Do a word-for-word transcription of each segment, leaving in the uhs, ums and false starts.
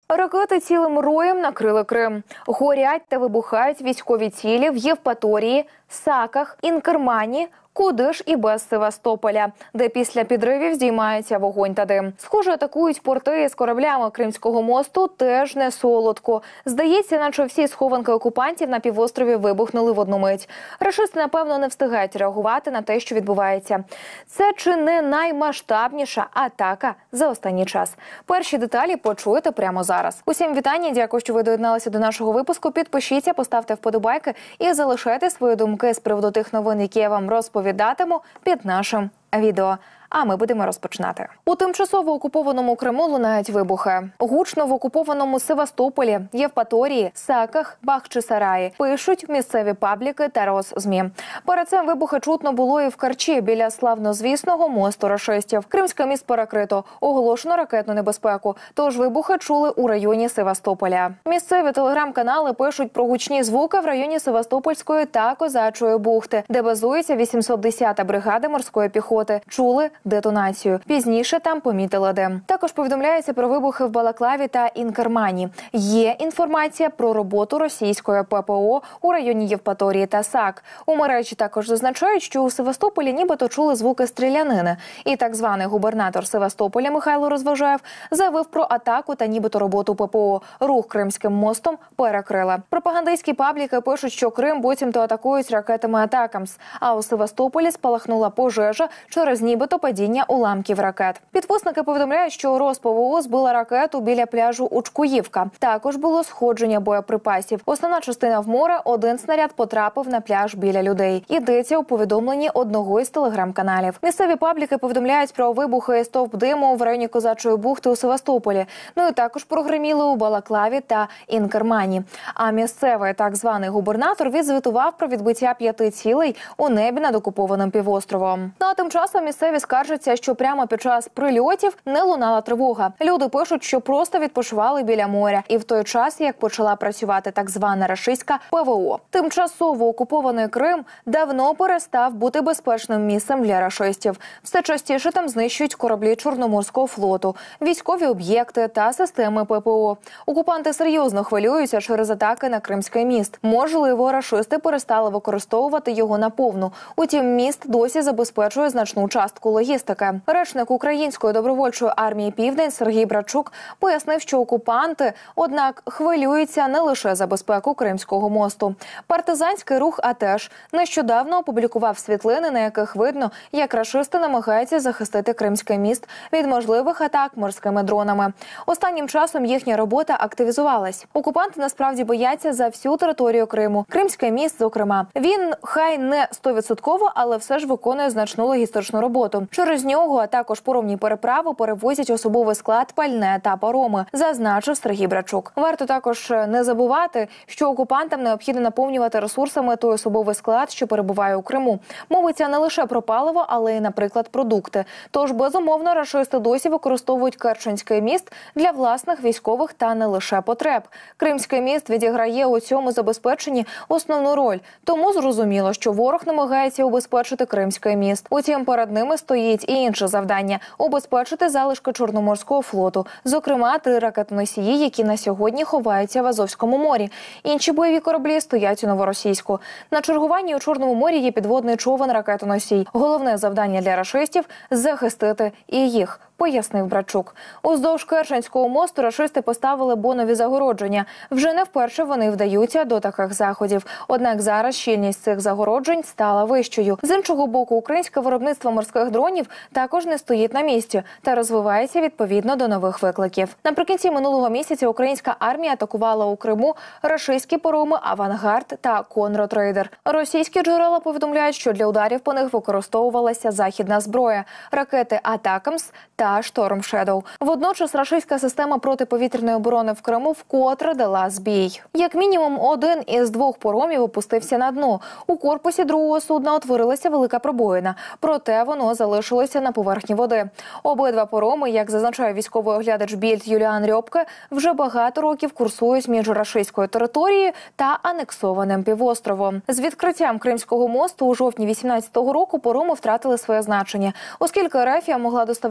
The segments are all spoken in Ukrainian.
Ракети цілим роєм накрили Крим. Горять та вибухають військові цілі в Євпаторії, Саках, Інкермані, куди ж і без Севастополя, де після підривів здіймається вогонь та дим. Схоже, атакують порти з кораблями Кримського мосту теж не солодко. Здається, наче всі схованки окупантів на півострові вибухнули в одну мить. Рашисти, напевно, не встигають реагувати на те, що відбувається. Це чи не наймасштабніша атака за останній час? Перші деталі почуєте прямо зараз. Усім вітання, дякую, що ви доєдналися до нашого випуску. Підпишіться, поставте вподобайки і залишайте свої думки з приводу тих новин, які я вам розповідатиму під нашим відео. А ми будемо розпочинати. У тимчасово окупованому Криму лунають вибухи. Гучно в окупованому Севастополі, Євпаторії, Саках, Бахчисараї пишуть місцеві пабліки та Росзмі. Перед цим вибухи чутно було і в Карчі біля славнозвісного мосту рашистів. Кримський міст перекрито, оголошено ракетну небезпеку. Тож вибухи чули у районі Севастополя. Місцеві телеграм-канали пишуть про гучні звуки в районі Севастопольської та Козачої бухти, де базується вісімсот десята бригада морської піхоти. Чули детонацію. Пізніше там помітили дим. Також повідомляється про вибухи в Балаклаві та Інкермані. Є інформація про роботу російської ППО у районі Євпаторії та Сак. У мережі також зазначають, що у Севастополі нібито чули звуки стрілянини. І так званий губернатор Севастополя Михайло Розважаєв заявив про атаку та нібито роботу ППО. Рух Кримським мостом перекрила. Пропагандистські пабліки пишуть, що Крим буцімто атакують ракетами «Атакамс», а у Севастополі спалахнула пожежа через нібито падіння уламків ракет. Підписники повідомляють, що РосПВО збила ракету біля пляжу Учкуївка. Також було сходження боєприпасів. Основна частина в море, один снаряд потрапив на пляж біля людей. Йдеться у повідомленні одного із телеграм-каналів. Місцеві пабліки повідомляють про вибухи і стовп диму в районі Козачої бухти у Севастополі. Ну і також прогреміли у Балаклаві та Інкермані. А місцевий так званий губернатор відзвітував про відбиття п'яти цілей у небі над окупованим півостровом. Ну а тим часом місцеві скаржаться, що прямо під час прильотів не лунала тривога. Люди пишуть, що просто відпочивали біля моря. І в той час, як почала працювати так звана рашистська ПВО. Тимчасово окупований Крим давно перестав бути безпечним місцем для рашистів. Все частіше там знищують кораблі Чорноморського флоту, військові об'єкти та системи ППО. Окупанти серйозно хвилюються через атаки на Кримський міст. Можливо, рашисти перестали використовувати його наповну. Утім, міст досі забезпечує значну частку логістики. Речник Української добровольчої армії «Південь» Сергій Брачук пояснив, що окупанти, однак, хвилюються не лише за безпеку Кримського мосту. Партизанський рух «Атеш» нещодавно опублікував світлини, на яких видно, як рашисти намагаються захистити Кримський міст від можливих атак морськими дронами. Останнім часом їхня робота активізувалась. Окупанти насправді бояться за всю територію Криму. Кримський міст, зокрема. Він, хай не сто відсотків, але все ж виконує значну логістичну роботу. Через нього, а також поромні переправи перевозять особовий склад, пальне та пароми, зазначив Сергій Брачук. Варто також не забувати, що окупантам необхідно наповнювати ресурсами той особовий склад, що перебуває у Криму. Мовиться не лише про паливо, але й, наприклад, продукти. Тож, безумовно, рашисти досі використовують Керченський міст для власних військових та не лише потреб. Кримський міст відіграє у цьому забезпеченні основну роль. Тому зрозуміло, що ворог намагається убезпечити Кримський міст. Утім, перед ними стоїть і інше завдання – убезпечити залишки Чорноморського флоту, зокрема три ракетоносії, які на сьогодні ховаються в Азовському морі. Інші бойові кораблі стоять у Новоросійську. На чергуванні у Чорному морі є підводний човен ракетоносій. Головне завдання для рашистів – захистити і їх, пояснив Брачук. Уздовж Керченського мосту рашисти поставили бонові загородження. Вже не вперше вони вдаються до таких заходів. Однак зараз щільність цих загороджень стала вищою. З іншого боку, українське виробництво морських дронів також не стоїть на місці та розвивається відповідно до нових викликів. Наприкінці минулого місяця українська армія атакувала у Криму рашистські пароми «Авангард» та «Конрод Рейдер». Російські джерела повідомляють, що для ударів по них використовувалася західна зброя – ракети «Атакамс» та «Шторм Шедоу». Водночас рашистська система протиповітряної оборони в Криму вкотре дала збій. Як мінімум один із двох паромів опустився на дно. У корпусі другого судна утворилася велика пробоїна, проте воно залишилося на поверхні води. Обидва пароми, як зазначає військовий оглядач Більд Юліан Рьопке, вже багато років курсують між рашистською територією та анексованим півостровом. З відкриттям Кримського мосту у жовтні вісімнадцятого року пароми втратили своє значення, оскільки Ерефія могла доставляти вантажі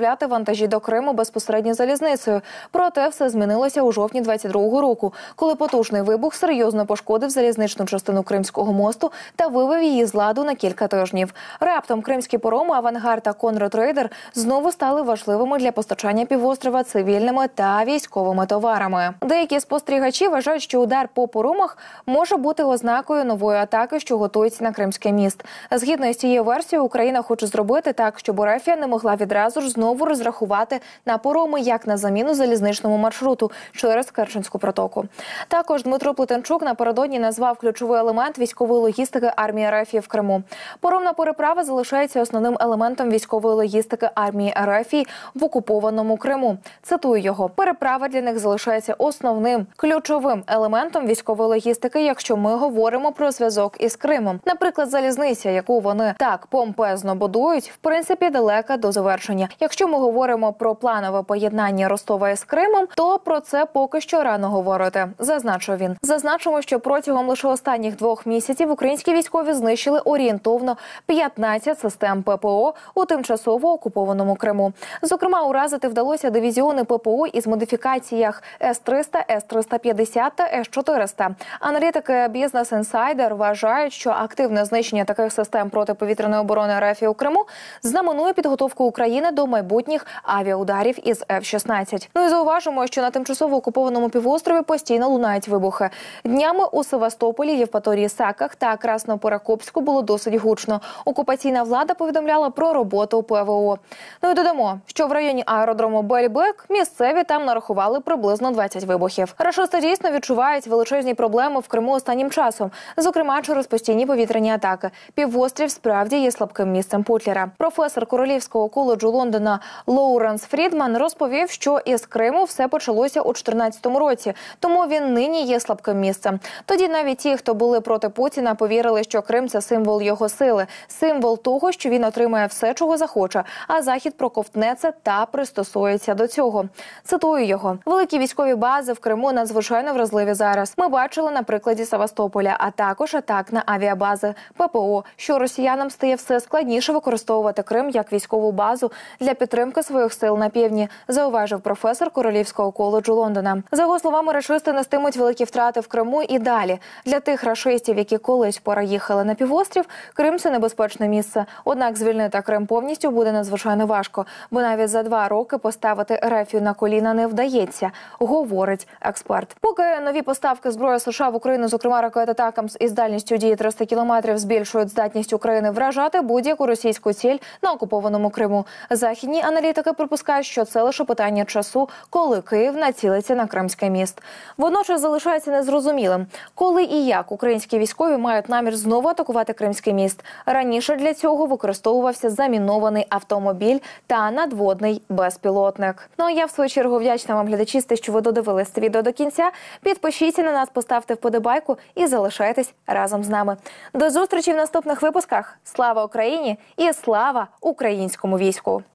вантажі до Криму безпосередньо залізницею. Проте все змінилося у жовтні двадцять другого року, коли потужний вибух серйозно пошкодив залізничну частину Кримського мосту та вивів її з ладу на кілька тижнів. Раптом кримські пароми «Авангард» та «Конрад Рейдер» знову стали важливими для постачання півострова цивільними та військовими товарами. Деякі спостерігачі вважають, що удар по паромах може бути ознакою нової атаки, що готується на Кримський міст. Згідно із цією версією, Україна хоче зробити так, щоб РФ не могла відразу ж знову розрахувати на пароми як на заміну залізничному маршруту через Керченську протоку. Також Дмитро Плетенчук напередодні назвав ключовий елемент військової логістики армії РФ в Криму. Паромна переправа залишається основним елементом військової логістики армії РФ в окупованому Криму. Цитую його: «Переправа для них залишається основним, ключовим елементом військової логістики, якщо ми говоримо про зв'язок із Кримом. Наприклад, залізниця, яку вони так помпезно будують, в принципі, далека до завершення. Якщо ми говоримо про планове поєднання Ростова із Кримом, то про це поки що рано говорити», – зазначив він. Зазначимо, що протягом лише останніх двох місяців українські військові знищили орієнтовно п'ятнадцять систем ППО у тимчасово окупованому Криму. Зокрема, уразити вдалося дивізіони ППО із модифікаціях С триста, С триста п'ятдесят та С чотириста. Аналітики Business Insider вважають, що активне знищення таких систем протиповітряної оборони РФ у Криму знаменує підготовку України до майбутніх авіаударів із Ф шістнадцять. Ну і зауважимо, що на тимчасово окупованому півострові постійно лунають вибухи. Днями у Севастополі, Євпаторії, Саках та Красноперекопську було досить гучно. Окупаційна влада повідомляла про роботу ПВО. Ну і додамо, що в районі аеродрому Бельбек місцеві там нарахували приблизно двадцять вибухів. Рашисти дійсно відчувають величезні проблеми в Криму останнім часом, зокрема через постійні повітряні атаки. Півострів справді є слабким місцем Путлера. Професор Королівського коледжу Лондона Лоуренс Фрідман розповів, що із Криму все почалося у чотирнадцятому році, тому він нині є слабким місцем. Тоді навіть ті, хто були проти Путіна, повірили, що Крим – це символ його сили, символ того, що він отримає все, чого захоче, а Захід проковтне це та пристосується до цього. Цитую його: «Великі військові бази в Криму надзвичайно вразливі зараз. Ми бачили на прикладі Севастополя, а також атак на авіабази, ППО, що росіянам стає все складніше використовувати Крим як військову базу для підтримки своїх сил на півдні», – зауважив професор Королівського коледжу Лондона. За його словами, рашисти нестимуть великі втрати в Криму і далі. Для тих рашистів, які колись переїхали на півострів, Крим – це небезпечне місце. Однак звільнити Крим повністю буде надзвичайно важко, бо навіть за два роки поставити РФ на коліна не вдається, говорить експерт. Поки нові поставки зброї США в Україну, зокрема ракети «Атакамс» із дальністю дії триста кілометрів, збільшують здатність України вражати будь-яку російську ціль на окупованому Криму. Західні аналітики припускають, що це лише питання часу, коли Київ націлиться на Кримський міст. Водночас залишається незрозумілим, коли і як українські військові мають намір знову атакувати Кримський міст. Раніше для цього використовувався замінований автомобіль та надводний безпілотник. Ну а я в свою чергу вдячна вам, глядачі, що ви додивились це відео до кінця. Підпишіться на нас, поставте вподобайку і залишайтесь разом з нами. До зустрічі в наступних випусках. Слава Україні і слава українському війську!